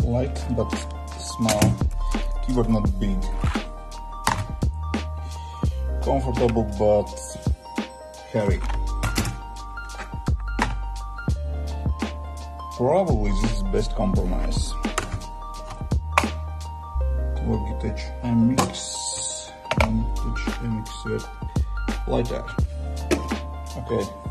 light but small, keyboard not big, comfortable but heavy. Probably this is best compromise. Logitech MX, Logitech MX lighter. Okay.